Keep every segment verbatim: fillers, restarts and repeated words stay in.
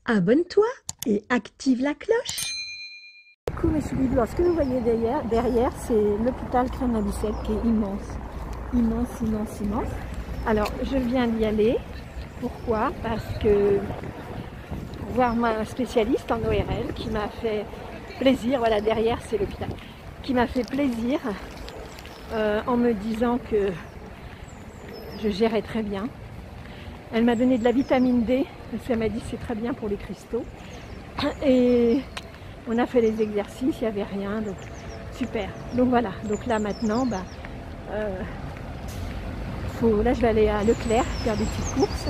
abonne-toi et active la cloche. Coucou mes choubidous, alors ce que vous voyez derrière, derrière c'est l'hôpital Crène-la-Bicêtre qui est immense, immense, immense, immense. Alors je viens d'y aller, pourquoi? Parce que pour voir ma spécialiste en O R L qui m'a fait plaisir, voilà derrière c'est l'hôpital, qui m'a fait plaisir euh, en me disant que je gérais très bien. Elle m'a donné de la vitamine D, parce qu'elle m'a dit c'est très bien pour les cristaux. Et on a fait les exercices, il n'y avait rien, donc super. Donc voilà, donc là maintenant, bah, euh, faut, là je vais aller à Leclerc faire des petites courses.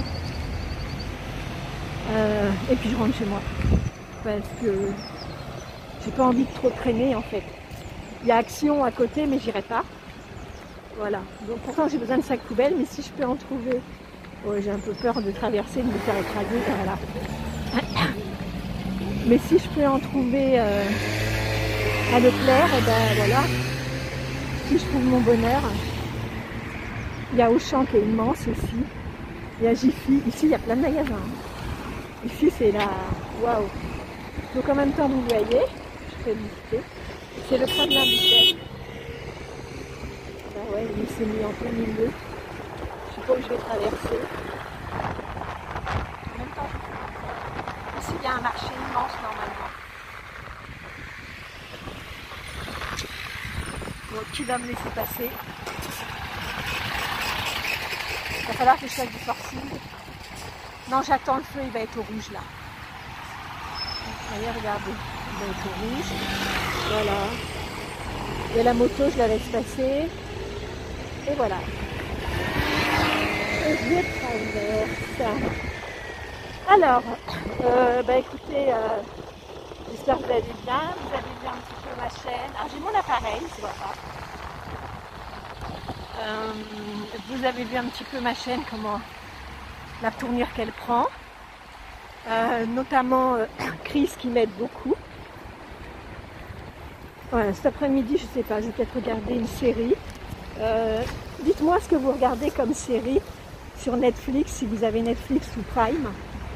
Euh, et puis je rentre chez moi. Parce que j'ai pas envie de trop traîner en fait. Il y a Action à côté, mais j'irai pas. Voilà, donc pourtant j'ai besoin de sac poubelle, mais si je peux en trouver, oh, j'ai un peu peur de traverser, de me faire écraser, voilà. Mais si je peux en trouver euh, à Leclerc, et ben voilà, si je trouve mon bonheur. Il y a Auchan qui est immense aussi, il y a Jiffy, ici il y a plein de magasins. Ici c'est la, waouh. Donc en même temps vous voyez, je fais visiter, c'est le Crène-la-Bicêtre. Ah ouais, il s'est mis en plein milieu. Je sais pas où je vais traverser. En même temps, ici il y a un marché immense normalement. Bon, qui va me laisser passer? Il va falloir que je fasse du forcing. Non, j'attends le feu, il va être au rouge là. Allez, regardez, il va être au rouge. Voilà. Et la moto, je la laisse passer. Et voilà. Et je traverse. Alors, euh, bah écoutez, euh, j'espère que vous allez bien. Vous avez vu un petit peu ma chaîne. Alors j'ai mon appareil, tu vois pas. Euh, vous avez vu un petit peu ma chaîne, comment la tournure qu'elle prend. Euh, notamment euh, Chris qui m'aide beaucoup. Voilà, cet après-midi, je sais pas, je vais peut-être regarder une série. Euh, Dites-moi ce que vous regardez comme série sur Netflix, si vous avez Netflix ou Prime.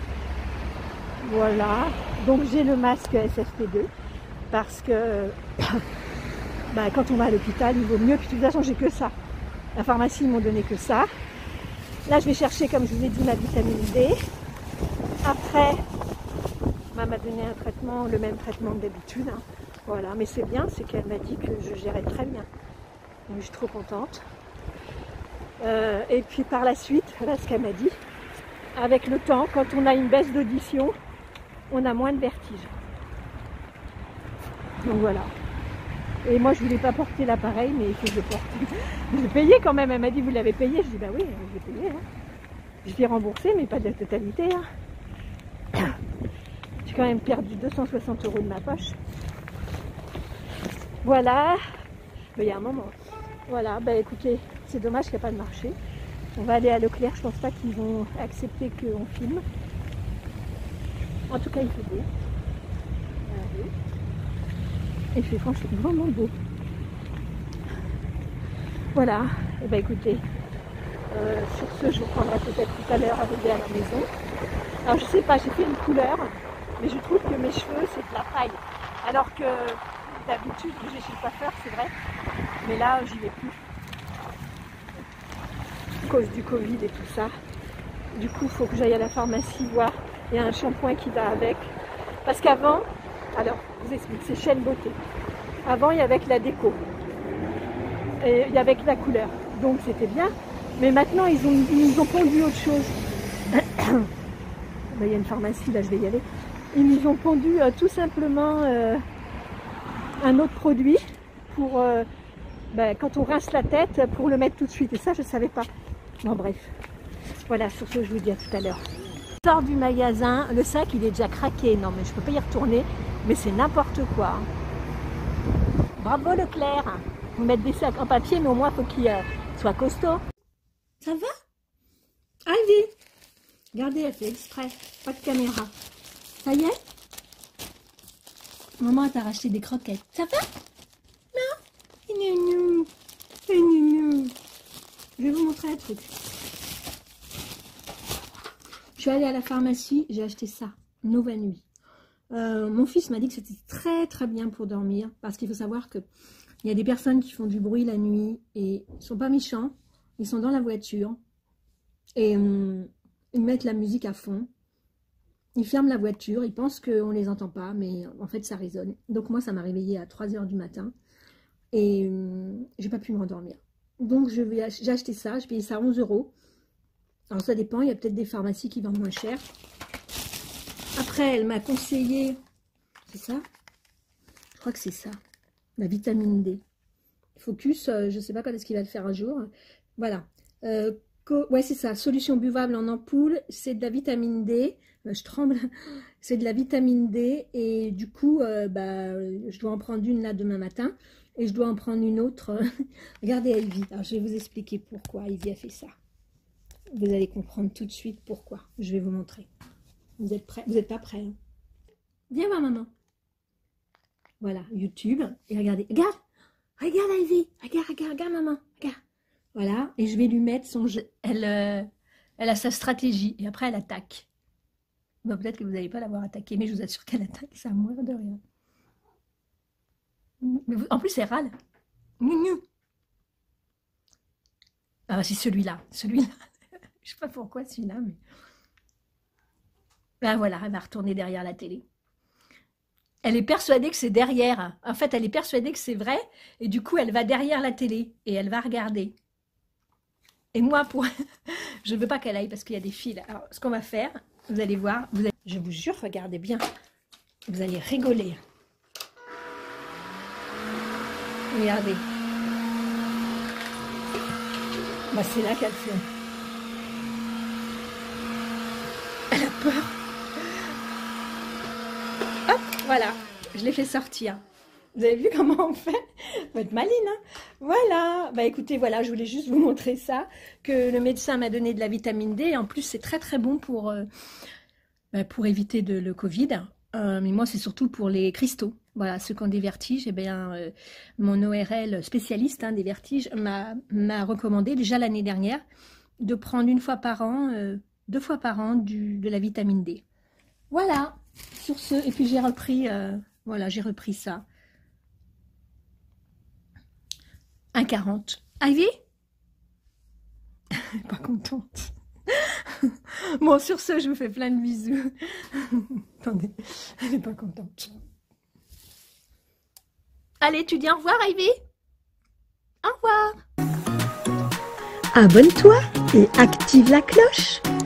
Voilà, donc j'ai le masque S F P deux parce que bah, quand on va à l'hôpital, il vaut mieux. Puis de toute façon, j'ai que ça. La pharmacie, ils m'ont donné que ça. Là, je vais chercher, comme je vous ai dit, ma vitamine D. Après, elle m'a donné un traitement, le même traitement que d'habitude. Hein. Voilà, mais c'est bien, c'est qu'elle m'a dit que je gérais très bien. Donc, je suis trop contente. Euh, et puis par la suite, là, ce qu'elle m'a dit, avec le temps, quand on a une baisse d'audition, on a moins de vertige. Donc voilà. Et moi, je ne voulais pas porter l'appareil, mais il faut que je le porte. Je l'ai payé quand même. Elle m'a dit, vous l'avez payé? Je dis, bah oui, je l'ai payé. Hein. Je l'ai remboursé, mais pas de la totalité. Hein. J'ai quand même perdu deux cent soixante euros de ma poche. Voilà. Ben, il y a un moment. Voilà, bah écoutez, c'est dommage qu'il n'y a pas de marché. On va aller à Leclerc, je pense pas qu'ils vont accepter qu'on filme. En tout cas, il fait beau. Allez. Il fait franchement vraiment beau. Voilà, et bah écoutez, euh, sur ce, je vous prendrai peut-être tout à l'heure arrivé à la maison. Alors je sais pas, j'ai fait une couleur, mais je trouve que mes cheveux c'est de la paille. Alors que d'habitude, j'ai chez le coiffeur, c'est vrai, mais là j'y vais plus. À cause du Covid et tout ça. Du coup, il faut que j'aille à la pharmacie voir. Il y a un shampoing qui va avec. Parce qu'avant, alors, je vous explique, c'est Chaîne Beauté. Avant, il y avait que la déco. Et il y avait que la couleur. Donc, c'était bien. Mais maintenant, ils, ont, ils nous ont pondu autre chose. Ben, il y a une pharmacie, là, je vais y aller. Ils nous ont pondu euh, tout simplement euh, un autre produit pour, euh, ben, quand on rince la tête, pour le mettre tout de suite. Et ça, je ne savais pas. Bon, bref. Voilà, sur ce, je vous dis à tout à l'heure. Je sors du magasin, le sac, il est déjà craqué. Non, mais je ne peux pas y retourner. Mais c'est n'importe quoi. Bravo, Leclerc. Vous mettez des sacs en papier, mais au moins, il faut qu'ils euh, soient costauds. Ça va? Allez. Regardez, elle fait exprès. Pas de caméra. Ça y est? Maman t'a racheté des croquettes. Ça va? Non? Nounou. Nounou. Je vais vous montrer un truc. Je suis allée à la pharmacie, j'ai acheté ça. Nova Nuit. Euh, mon fils m'a dit que c'était très très bien pour dormir, parce qu'il faut savoir que il y a des personnes qui font du bruit la nuit et ils sont pas méchants, ils sont dans la voiture et hum, ils mettent la musique à fond, ils ferment la voiture, ils pensent qu'on les entend pas, mais en fait ça résonne. Donc moi ça m'a réveillée à trois heures du matin et hum, j'ai pas pu me rendormir. Donc j'ai acheté ça, j'ai payé ça onze euros. Alors ça dépend, il y a peut-être des pharmacies qui vendent moins cher. Après elle m'a conseillé, c'est ça? Je crois que c'est ça. La vitamine D. Focus, euh, je ne sais pas quand est-ce qu'il va le faire un jour. Voilà. Euh, ouais, c'est ça. Solution buvable en ampoule. C'est de la vitamine D. Euh, je tremble. C'est de la vitamine D. Et du coup, euh, bah, je dois en prendre une là demain matin. Et je dois en prendre une autre. Regardez Ivy. Alors, je vais vous expliquer pourquoi Ivy a fait ça. Vous allez comprendre tout de suite pourquoi. Je vais vous montrer. Vous êtes prêts? Vous n'êtes pas prêts, hein? Viens voir maman. Voilà, YouTube. Et regardez. Regarde. Regarde Ivy. Regarde, regarde, regarde maman. Regarde. Voilà. Et je vais lui mettre son jeu. Elle, euh, elle a sa stratégie. Et après, elle attaque. Bon, peut-être que vous n'allez pas l'avoir attaquée. Mais je vous assure qu'elle attaque. Ça à mourir de rien. Mais vous, en plus, elle râle. Ah, c'est celui-là. Celui-là. Je sais pas pourquoi celui-là. Mais... Ben voilà, elle va retourner derrière la télé. Elle est persuadée que c'est derrière. En fait, elle est persuadée que c'est vrai. Et du coup, elle va derrière la télé. Et elle va regarder. Et moi, pour... je ne veux pas qu'elle aille parce qu'il y a des fils. Alors, ce qu'on va faire, vous allez voir. Vous allez... Je vous jure, regardez bien. Vous allez rigoler. Regardez. Bah, c'est là qu'elle fait. Elle a peur. Hop, voilà, je l'ai fait sortir. Vous avez vu comment on fait? Faut être maline, hein? Voilà. Bah écoutez, voilà, je voulais juste vous montrer ça, que le médecin m'a donné de la vitamine D. Et en plus, c'est très très bon pour, euh, bah, pour éviter de, le Covid. Euh, mais moi, c'est surtout pour les cristaux. Voilà, ceux qui ont des vertiges. Eh bien, euh, mon O R L spécialiste hein, des vertiges m'a recommandé déjà l'année dernière de prendre une fois par an, euh, deux fois par an du, de la vitamine D. Voilà. Sur ce, et puis j'ai repris, euh, voilà, j'ai repris ça. un quarante. Ivy? Pas contente. Bon, sur ce, je vous fais plein de bisous. Attendez, elle n'est pas contente. Allez, tu dis au revoir, Ivy? Au revoir. Abonne-toi et active la cloche.